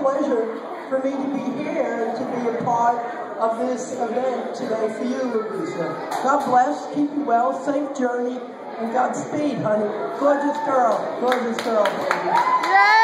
pleasure for me to be here and to be a part of this event today for you, Louisa. God bless, keep you well, safe journey, and Godspeed, honey. Gorgeous girl, baby. Yay!